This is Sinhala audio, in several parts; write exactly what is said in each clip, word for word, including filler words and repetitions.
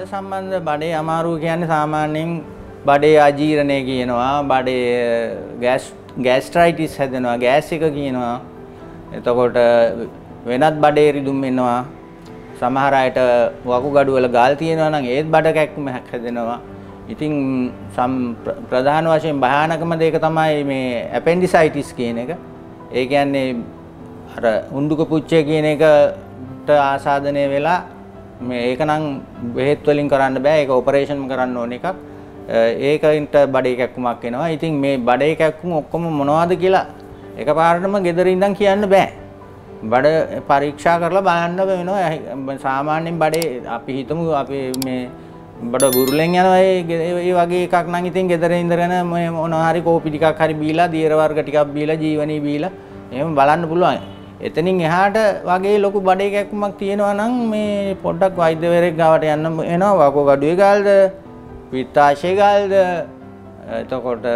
බඩ සම්බන්ධ බඩේ අමාරුව කියන්නේ සාමාන්‍යයෙන් බඩේ අජීර්ණය කියනවා, බඩේ ගෑස් ගෑස්ට්‍රයිටිස් හැදෙනවා, ගෑස් එක කියනවා. එතකොට වෙනත් බඩේ රිදුම් වෙනවා. සමහර අයට වකුගඩු වල ගාල් තියෙනවා නම් ඒත් බඩ කැක්කුම හැදෙනවා. ඉතින් සම් ප්‍රධාන වශයෙන් භයානකම දෙක තමයි මේ ඇපෙන්ඩිසයිටිස් කියන එක. ඒ කියන්නේ අර උණ්ඩුක පුච්චය කියන එකට ආසාදනය වෙලා මේ ඒක නම් බෙහෙත් වලින් කරන්න බෑ. ඒක ඔපරේෂන් කරන්න ඕන එකක්. ඒකින්ට බඩේ කැක්කුමක් එනවා. ඉතින් මේ බඩේ කැක්කුම ඔක්කොම මොනවද කියලා එකපාරටම ගෙදර ඉඳන් කියන්න බෑ. බඩ පරීක්ෂා කරලා බලන්න වෙනවා. සාමාන්‍යයෙන් බඩේ අපි හිතමු අපි මේ බඩ බුරුලෙන් යනවා ඒ වගේ එකක් නම් ඉතින් ගෙදර ඉඳගෙන මේ මොනවා හරි කෝපි ටිකක් හරි බීලා දියර වර්ග ටිකක් බීලා ජීවනී බීලා එහෙම බලන්න පුළුවන්. එතනින් එහාට වගේ ලොකු බඩේ කැක්කුමක් තියෙනවා නම් මේ පොඩ්ඩක් වෛද්‍යවරයෙක් ගාවට යන්න වෙනවා. වකුගඩුවේ ගාල්ද පිත්තාශය ගාල්ද එතකොට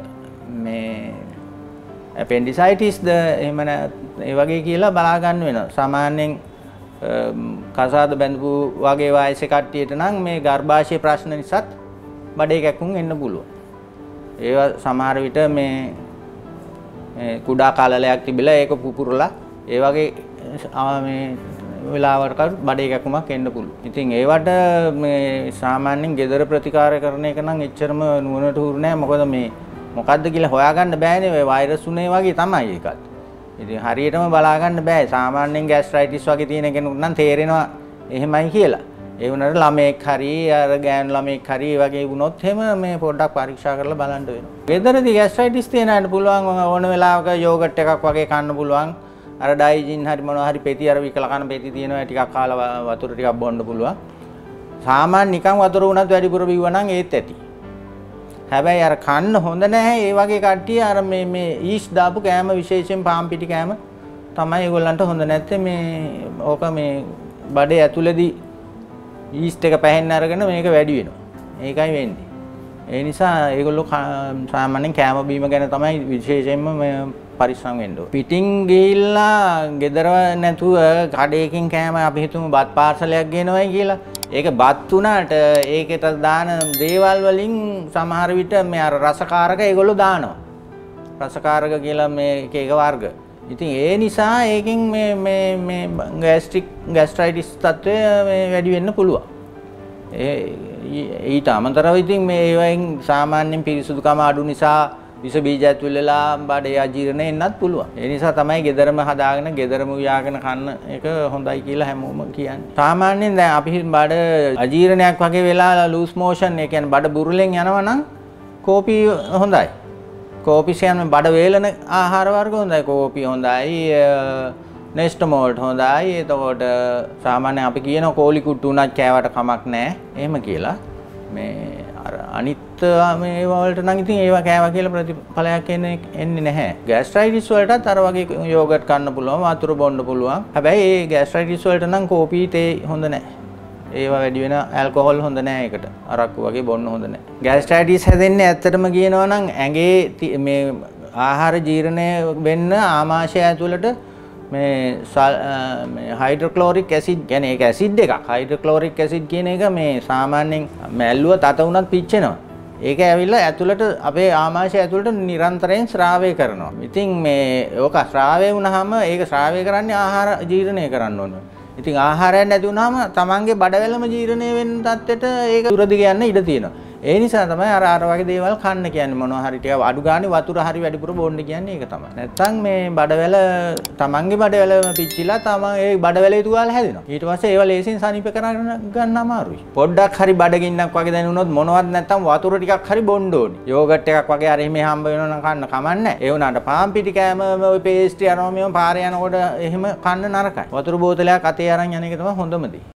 මේ ඇපෙන්ඩිසයිටිස්ද එහෙම ඒ වගේ කියලා බලා ගන්න වෙනවා. සාමාන්‍යයෙන් කසාද බැඳපු වගේ වයසේ කට්ටියට නම් මේ ගර්භාෂය ප්‍රශ්න නිසාත් බඩේ කැක්කුම් එන්න පුළුවන්. ඒවා සමහර විට මේ කුඩා කලලයක් තිබිලා ඒක පුපුරලා ඒ වගේ මේ වෙලාවකට බඩේ කැක්කුමක් එන්න පුළුවන්. ඉතින් ඒවට මේ සාමාන්‍යයෙන් ගෙදර ප්‍රතිකාර කරන එක නම් එච්චරම නුවණට හුරු නෑ. මොකද මේ මොකද්ද කියලා හොයාගන්න බෑනේ. ඔය වෛරස් උනේ වගේ තමයි ඒකත්. ඉතින් හරියටම බලා ගන්න බෑ. සාමාන්‍යයෙන් ගෑස්ට්‍රයිටිස් වගේ තියෙන කෙනෙකුට නම් තේරෙනවා එහෙමයි කියලා. ඒ වුණාට ළමෙක් හරි අර ගෑනු ළමෙක් හරි ඒ වගේ වුණොත් එහෙම මේ පොඩ්ඩක් පරීක්ෂා කරලා බලන්න වෙනවා. ගෙදරදී ගෑස්ට්‍රයිටිස් තියෙන අයට පුළුවන් ඕන වෙලාවක යෝගට් එකක් වගේ කන්න පුළුවන්. අර ඩයිජින් හරි මොනවා හරි පෙති අර විකල කන පෙති තියෙනවා ටිකක් කාලා වතුර ටිකක් බොන්න පුළුවන්. සාමාන්‍ය නිකන් වතුර උනත් වැඩිපුර බිව්වා නම් ඒත් ඇති. හැබැයි අර කන්න හොඳ නැහැ. ඒ වගේ කට්ටිය අර මේ මේ ඊස් දාපු කෑම විශේෂයෙන් පාන් පිටි කෑම තමයි ඒගොල්ලන්ට හොඳ නැත්තේ. මේ ඕක මේ බඩේ ඇතුළේදී ඊස්ට් එක පැහෙන්න අරගෙන මේක වැඩි වෙනවා. ඒකයි වෙන්නේ. ඒ නිසා ඒගොල්ලෝ සාමාන්‍යයෙන් කෑම බීම ගැන තමයි විශේෂයෙන්ම මේ පරිස්සම් වෙන්න ඕනේ. පිටින් ගිහිල්ලා ගෙදර නැතුව කඩේකින් කෑම අපි හිතමු බත් පාර්සලයක් ගෙනවයි කියලා. ඒක බත් උනාට ඒකට දාන දේවල් වලින් සමහර විට මේ අර රසකාරක ඒගොල්ලෝ දානවා. රසකාරක කියලා මේ එක එක වර්ග. ඉතින් ඒ නිසා ඒකෙන් මේ මේ මේ ગેස්ට්‍රික් ગેස්ට්‍රයිටිස් තත්ත්වය මේ වැඩි වෙන්න පුළුවන්. ඒ ඊට අමතරව ඉතින් මේ ඒවෙන් සාමාන්‍යයෙන් පිරිසුදුකම අඩු නිසා විස බීජ ඇතුල් වෙලා බඩේ අජීර්ණය එන්නත් පුළුවන්. ඒ නිසා තමයි ගෙදරම හදාගෙන ගෙදරම උයාගෙන කන්න එක හොඳයි කියලා හැමෝම කියන්නේ. සාමාන්‍යයෙන් දැන් අපි බඩ අජීර්ණයක් වගේ වෙලා ලූස් මෝෂන් ඒ කියන්නේ බඩ බුරුලෙන් යනවා නම් කෝපි හොඳයි. කෝපි කියන්නේ බඩ වේලන ආහාර වර්ග හොඳයි. කෝපි හොඳයි. නෙස්ටමෝල්ට් හොඳයි. එතකොට සාමාන්‍යයෙන් අපි කියනවා කෝලි කුට්ටු උනත් කෑවට කමක් නැහැ. එහෙම කියලා. මේ අර අනිත් මේ වලට නම් ඉතින් ඒවා කෑවා කියලා ප්‍රතිඵලයක් එන්නේ එන්නේ නැහැ. ගෑස්ට්‍රයිටිස් වලටත් අර වගේ යෝගට් කන්න පුළුවන්, වතුර බොන්න පුළුවන්. හැබැයි ඒ ගෑස්ට්‍රයිටිස් වලට නම් කෝපි තේ හොඳ නැහැ. ඒවා වැඩි වෙන ඇල්කොහොල් හොඳ නැහැ ඒකට. අරක්කු වගේ බොන්න හොඳ නැහැ. ගෑස්ට්‍රයිටිස් හැදෙන්නේ ඇත්තටම කියනවා නම් ඇඟේ මේ ආහාර ජීර්ණය වෙන්න ආමාශය ඇතුළට මේ මේ හයිඩ්‍රොක්ලෝරික් ඇසිඩ් කියන්නේ ඒක ඇසිඩ් එකක්. හයිඩ්‍රොක්ලෝරික් ඇසිඩ් කියන එක මේ සාමාන්‍යයෙන් මැල්ලුව තත උනත් පිච්චෙනවා. ඒක ඇවිල්ලා ඇතුළට අපේ ආමාශය ඇතුළට නිරන්තරයෙන් ශ්‍රාවය කරනවා. ඉතින් මේ ඕක ශ්‍රාවය වුණාම ඒක ශ්‍රාවය කරන්නේ ආහාර ජීර්ණය කරන්න ඕන. ඉතින් ආහාරයක් නැති වුණාම තමන්ගේ බඩවැලම ජීර්ණය වෙන තත්ත්වෙට ඒක දුරදි යන්න ඉඩ තියෙනවා. ඒ නිසා තමයි අර අර වගේ දේවල් කන්න කියන්නේ. මොනවා හරි ටික අඩු ගානේ වතුර හරි වැඩිපුර බොන්න කියන්නේ ඒක තමයි. නැත්තම් මේ බඩවැල තමන්ගේ බඩවැලම පිච්චිලා තමන් ඒ බඩවැලේ තුවාල හැදෙනවා. ඊට පස්සේ ඒවා ලේසියෙන් සනීප කරගන්න ගන්න අමාරුයි. පොඩ්ඩක් හරි බඩගින්නක් වගේ දැනුනොත් මොනවත් නැත්තම් වතුර ටිකක් හරි බොන්න ඕනේ. යෝගට් එකක් වගේ හරි මේ හම්බ වෙනවා නම් කන්න කමන්නේ. ඒ වුණාට පාන් පිටි කෑම ඔය පේස්ට්‍රි අරම මේව පාරේ යනකොට එහෙම කන්න නරකයි. වතුර බෝතලයක් අතේ අරන් යන එක තමයි හොඳම දේ.